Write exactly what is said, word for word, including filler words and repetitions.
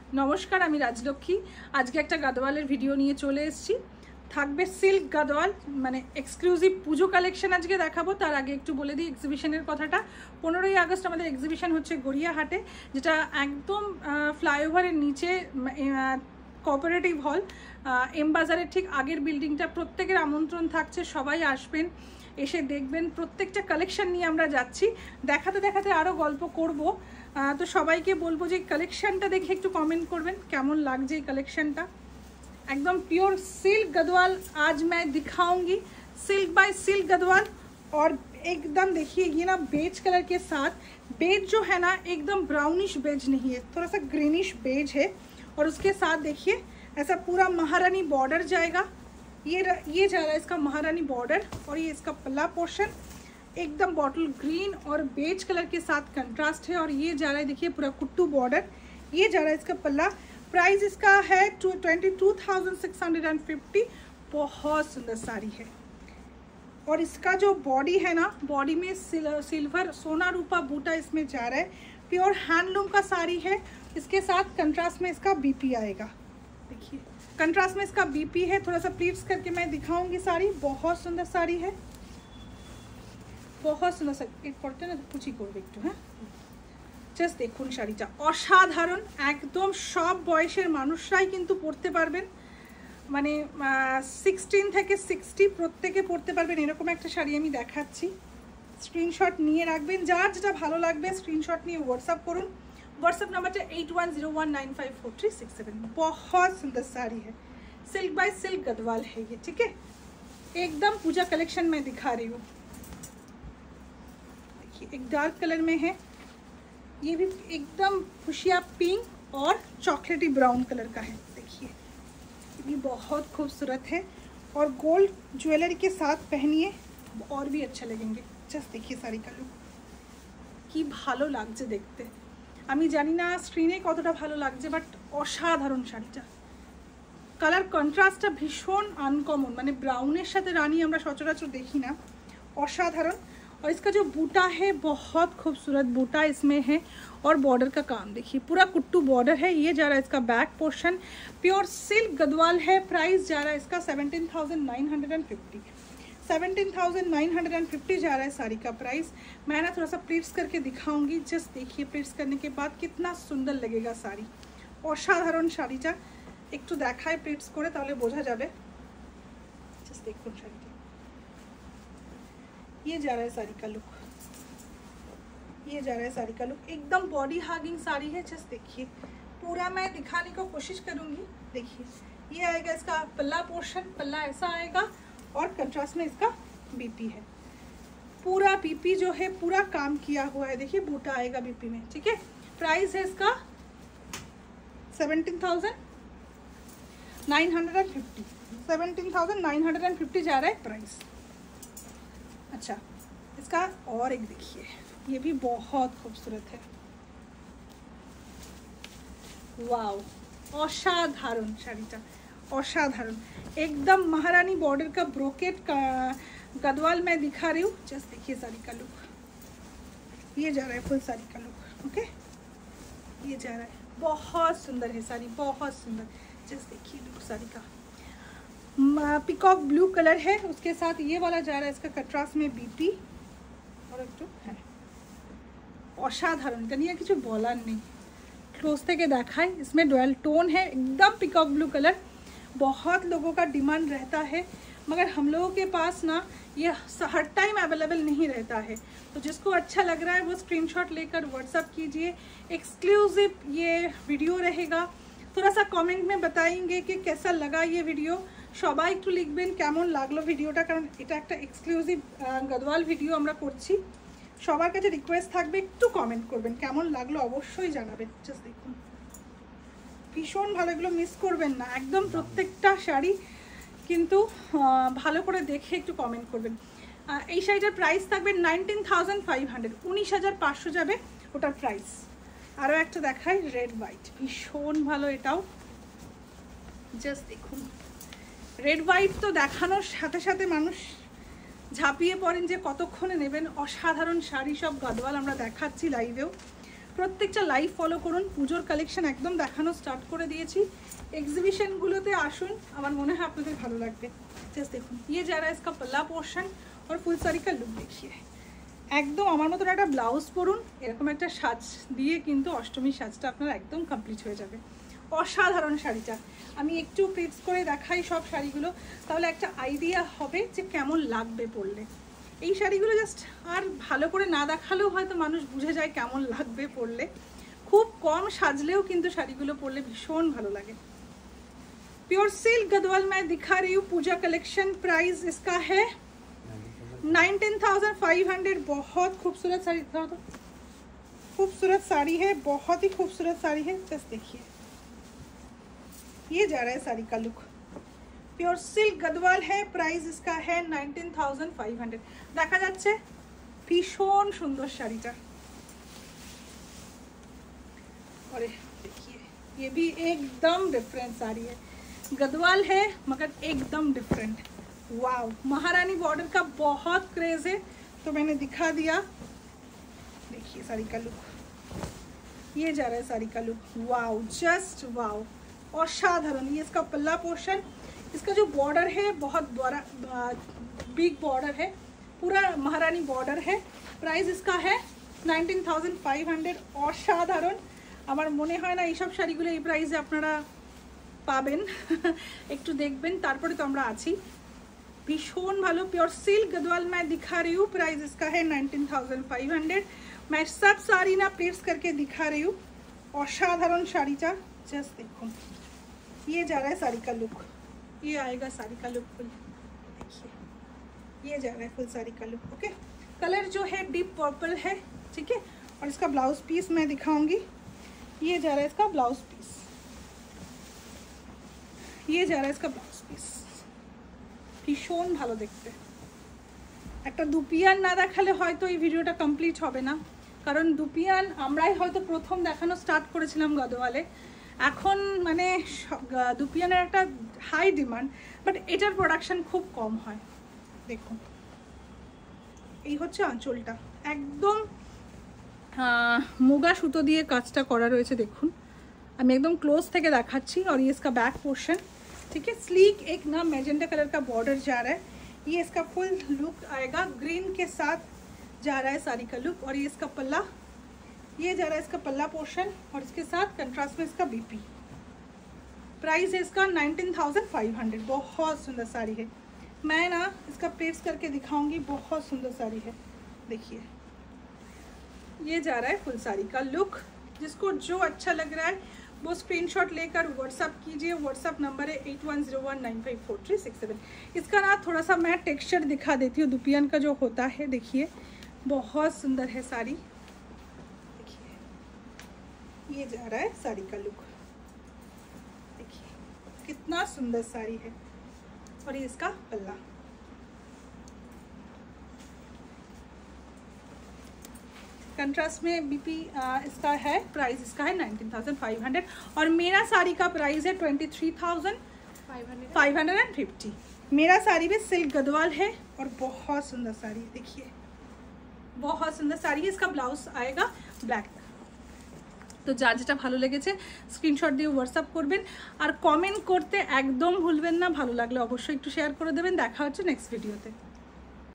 নমস্কার, আমি রাজলক্ষ্মী। আজকে একটা গাদওয়ালের ভিডিও নিয়ে চলে এসেছি। থাকবে সিল্ক গাদওয়াল, মানে এক্সক্লুসিভ পুজো কালেকশন আজকে দেখাবো। তার আগে একটু বলে দিই এক্সিবিশনের কথাটা। পনেরোই আগস্ট আমাদের এক্সিবিশন হচ্ছে গড়িয়াহাটে, যেটা একদম ফ্লাইওভারের নিচে কোঅপারেটিভ হল, এম বাজারের ঠিক আগের বিল্ডিংটা। প্রত্যেকের আমন্ত্রণ থাকছে, সবাই আসবেন, এসে দেখবেন। প্রত্যেকটা কালেকশন নিয়ে আমরা যাচ্ছি, দেখাতে দেখাতে আরও গল্প করব। তো সবাইকে বলবো যে কালেকশনটা দেখে একটু কমেন্ট করবেন কেমন লাগছে এই কালেকশনটা। एकदम प्योर सिल्क गदवाल आज मैं दिखाऊंगी, सिल्क बाय सिल्क गदवाल। और एकदम देखिए ये ना बेज कलर के साथ, बेज जो है ना एकदम ब्राउनिश बेज नहीं है, थोड़ा सा ग्रीनिश बेज है। और उसके साथ देखिए ऐसा पूरा महारानी बॉर्डर जाएगा। ये ये जा रहा है इसका महारानी बॉर्डर, और ये इसका पल्ला पोर्शन एकदम बॉटल ग्रीन और बेज कलर के साथ कंट्रास्ट है। और ये जा रहा है देखिए पूरा कुट्टू बॉर्डर, ये जा रहा है इसका पल्ला। प्राइस इसका है twenty two thousand six hundred and fifty. बहुत सुंदर साड़ी है। और इसका जो बॉडी है ना, बॉडी में सिल्वर सोना रूपा बूटा इसमें जा रहा है। प्योर हैंडलूम का साड़ी है। इसके साथ कंट्रास्ट में इसका बीपी आएगा। देखिए कंट्रास्ट में इसका बीपी है। थोड़ा सा प्लीट्स करके मैं दिखाऊंगी साड़ी। बहुत सुंदर साड़ी है, बहुत सुंदर साड़ी। एक पड़ते ना कुछ ही कर একটু। হ্যাঁ জাস্ট দেখুন শাড়িটা অসাধারণ, একদম সব বয়সের মানুষরাই কিন্তু পরতে পারবেন। মানে সিক্সটিন থেকে সিক্সটি প্রত্যেকে পরতে পারবেন, এরকম একটা শাড়ি আমি দেখাচ্ছি। স্ক্রিনশট নিয়ে রাখবেন, যার যেটা ভালো লাগবে স্ক্রিনশট নিয়ে হোয়াটসঅ্যাপ করুন। WhatsApp number eight one zero one nine five four three six seven. बहुत सुंदर साड़ी है, सिल्क बाय सिल्क गदवाल है ये, ठीक है। एकदम पूजा कलेक्शन में दिखा रही हूँ। देखिए एक डार्क कलर में है, ये भी एकदम खुशिया पिंक और चॉकलेटी ब्राउन कलर का है। देखिए ये भी बहुत खूबसूरत है, और गोल्ड ज्वेलरी के साथ पहनिए और भी अच्छा लगेंगे। जस्ट देखिए साड़ी का लुक কি ভালো লাগছে দেখতে। আমি জানি না স্ক্রিনে কতটা ভালো লাগছে, বাট অসাধারণ শাড়িটা। কালার কন্ট্রাস্টটা ভীষণ আনকমন, মানে ব্রাউনের সাথে রানী আমরা সচরাচর দেখি না। অসাধারণ। और इसका जो बूटा है बहुत खूबसूरत बूटा इसमें है। और बॉर्डर का काम देखिए पूरा कुट्टू बॉर्डर है। ये जा रहा है इसका back portion, pure silk Gadwal है। प्राइस जा रहा है इसका seventeen thousand nine hundred and fifty. Seventeen thousand nine hundred and fifty जा रहा है साड़ी का प्राइस। मैं ना थोड़ा सा प्लीट्स करके दिखाऊंगी। जस्ट देखिए प्लीट्स करने के बाद कितना सुंदर लगेगा साड़ी। অসাধারণ শাড়িটা একটু দেখায় প্লিটস করে, তাহলে বোঝা যাবে। জাস্ট দেখুন শাড়িটা, ये जा रहा है साड़ी का लुक, ये जा रहा है साड़ी का लुक। एकदम बॉडी हागिंग साड़ी है। जस्ट देखिए पूरा मैं दिखाने को कोशिश करूंगी। देखिए ये आएगा इसका पल्ला पोर्शन, पल्ला ऐसा आएगा, और कंट्रास्ट में इसका बीपी है। पूरा बीपी जो है पूरा काम किया हुआ है। देखिए बूटा आएगा बीपी में, ठीक है। प्राइस है इसका seventeen thousand nine hundred and fifty. Seventeen thousand nine hundred and fifty जा रहा है प्राइस। अच्छा इसका और एक देखिए, ये भी बहुत खूबसूरत है। वाओ असाधारण শাড়িটা, असाधारण। एकदम महारानी बॉर्डर का ब्रोकेट का गदवाल मैं दिखा रही हूँ। जस्ट देखिए साड़ी का लुक, ये जा रहा है फुल साड़ी का लुक। ओके ये जा रहा है, बहुत सुंदर है साड़ी, बहुत सुंदर। जस्ट देखिए लुक साड़ी का, पिकॉक ब्लू कलर है। उसके साथ ये वाला जा रहा है इसका कंट्रास्ट में बीपी, और एक तो है অসাধারণ। এটা নিয়ে কিছু বলার নেই। क्लोज থেকে দেখাই, इसमें डुअल टोन है, एकदम पिकॉक ब्लू कलर। बहुत लोगों का डिमांड रहता है, मगर हम लोगों के पास ना ये हर टाइम अवेलेबल नहीं रहता है। तो जिसको अच्छा लग रहा है वो स्क्रीनशॉट लेकर व्हाट्सअप कीजिए। एक्सक्लूसिव ये वीडियो रहेगा। थोड़ा सा कमेंट में बताएंगे कि कैसा लगा ये वीडियो। সবাই একটু লিখবেন কেমন লাগলো ভিডিওটা, কারণ এটা একটা এক্সক্লুসিভ গদওয়াল ভিডিও আমরা করছি। সবার কাছে রিকোয়েস্ট থাকবে একটু কমেন্ট করবেন কেমন লাগলো, অবশ্যই জানাবেন। জাস্ট দেখুন ভীষণ ভালো, এগুলো মিস করবেন না একদম। প্রত্যেকটা শাড়ি কিন্তু ভালো করে দেখে একটু কমেন্ট করবেন। এই শাড়িটার প্রাইস থাকবে নাইনটিন থাউজেন্ড ফাইভ হান্ড্রেড, উনিশ হাজার পাঁচশো যাবে ওটার প্রাইস। আরও একটা দেখাই রেড হোয়াইট, ভীষণ ভালো এটাও। জাস্ট দেখুন রেড হোয়াইট তো দেখানোর সাথে সাথে মানুষ ঝাঁপিয়ে পড়েন যে কতক্ষণে নেবেন। অসাধারণ শাড়ি সব গদওয়াল আমরা দেখাচ্ছি লাইভেও। প্রত্যেকটা লাইভ ফলো করুন। পুজোর কালেকশন একদম দেখানো স্টার্ট করে দিয়েছি। এক্সিবিশনগুলোতে আসুন, আমার মনে হয় আপনাদের ভালো লাগবে। জাস্ট দেখুন, ये जा रहा है इसका पल्ला पोर्शन और फुल साड़ी का लुक देखिए। একদম আমার মতন একটা ব্লাউজ পরুন, এরকম একটা সাজ দিয়ে কিন্তু অষ্টমীর সাজটা আপনার একদম কমপ্লিট হয়ে যাবে। অসাধারণ শাড়িটা আমি একটু প্রিন্টস করে দেখাই সব শাড়িগুলো, তাহলে একটা আইডিয়া হবে যে কেমন লাগবে পরলে। এই শাড়িগুলো জাস্ট আর ভালো করে না দেখালেও হয়তো মানুষ বুঝে যায় কেমন লাগবে পরলে। খুব কম সাজলেও কিন্তু শাড়িগুলো পরলে ভীষণ ভালো লাগে। प्योर सिल्क गदवाल मैं दिखा रही हूँ पूजा कलेक्शन। प्राइस इसका है नाइनटीन थाउजेंड फाइव हंड्रेड। बहुत खूबसूरत साड़ी, तो खूबसूरत साड़ी है, बहुत ही खूबसूरत साड़ी है। जस्ट देखिए, ये जा रहा है साड़ी का लुक। प्योर सिल्क गदवाल है, प्राइस इसका है नाइनटीन थाउजेंड फाइव हंड्रेड। देखा जाच्छे भीषण सुंदर शाड़ीटा। और देखिए ये भी एकदम डिफरेंट साड़ी है, गदवाल है मगर एकदम डिफरेंट। वाव, महारानी बॉर्डर का बहुत क्रेज है तो मैंने दिखा दिया। देखिए साड़ी का लुक, ये जा रहा है साड़ी का लुक। वाव, जस्ट वाव, और साधारण। ये इसका पल्ला पोर्शन, इसका जो बॉर्डर है बहुत बड़ा बिग बॉर्डर है, पूरा महारानी बॉर्डर है। प्राइस इसका है नाइनटीन थाउजेंड फाइव हंड्रेड। और साधारण আমার মনে হয় না এইসব শাড়িগুলো এই প্রাইসে আপনারা পাবেন। একটু দেখবেন, তারপরে তো আমরা আছি। भीषण ভালো। प्योर सिल्क गदवाल मैं दिखा रही हूँ, प्राइस इसका है नाइनटीन थाउजेंड फाइव हंड्रेड। मैं सब साड़ी ना प्लेट्स करके दिखा रही हूँ। असाधारण শাড়িটা जस्ट देखो, ये जा रहा है साड़ी का लुक। ये आएगा साड़ी का लुक फुल, देखिए ये जा रहा है फुल साड़ी का लुक। ओके, कलर जो है डीप पर्पल है, ठीक है। और इसका ब्लाउज पीस मैं दिखाऊंगी। ये जा रहा है इसका ब्लाउज पीस, ये जा रहा है इसका ब्लाउज पीस। ভীষণ ভালো দেখতে। একটা দুপিয়ান না দেখালে হয়তো এই ভিডিওটা কমপ্লিট হবে না, কারণ দুপিয়ান আমরাই হয়তো প্রথম দেখানো স্টার্ট করেছিলাম গদওয়ালে। এখন মানে দুপিয়ানের একটা হাই ডিমান্ড, বাট এটার প্রোডাকশন খুব কম হয়। দেখুন এই হচ্ছে আঁচলটা, একদম মুগা সুতো দিয়ে কাজটা করা রয়েছে। দেখুন আমি একদম ক্লোজ থেকে দেখাচ্ছি। और ये इसका बैक पोर्शन, ठीक है। स्लीक एक ना मैजेंटा कलर का बॉर्डर जा रहा है। ये इसका फुल लुक आएगा, ग्रीन के साथ जा रहा है साड़ी का लुक। और ये इसका पल्ला, ये जा रहा है इसका पल्ला पोर्शन, और इसके साथ कंट्रास्ट में इसका बीपी। प्राइस है इसका नाइनटीन थाउजेंड फाइव हंड्रेड। बहुत सुंदर साड़ी है, मैं ना इसका प्रेस करके दिखाऊंगी। बहुत सुंदर साड़ी है, देखिए ये जा रहा है फुल साड़ी का लुक। जिसको जो अच्छा लग रहा है वो स्क्रीनशॉट लेकर व्हाट्सअप कीजिए। व्हाट्सअप नंबर है eight one zero one nine five four three six seven. इसका ना थोड़ा सा मैं टेक्सचर दिखा देती हूँ दुपियन का जो होता है। देखिए बहुत सुंदर है साड़ी, देखिए ये जा रहा है साड़ी का लुक। देखिए कितना सुंदर साड़ी है। और ये इसका पल्ला, कंट्रास्ट में बीपी इसका है। प्राइस इसका है नाइनटीन थाउजेंड फाइव हंड्रेड। और मेरा साड़ी का प्राइस है twenty three thousand five hundred and fifty. मेरा साड़ी में सिल्क गदवाल है और बहुत सुंदर साड़ी है। देखिए बहुत सुंदर साड़ी है। इसका ब्लाउज आएगा ब्लैक। तो যা যেটা ভালো লেগেছে স্ক্রিনশট দিয়ে হোয়াটসঅ্যাপ করবেন, আর কমেন্ট করতে একদম ভুলবেন না। ভালো লাগলে অবশ্যই একটু শেয়ার করে দেবেন। দেখা হচ্ছে নেক্সট ভিডিওতে।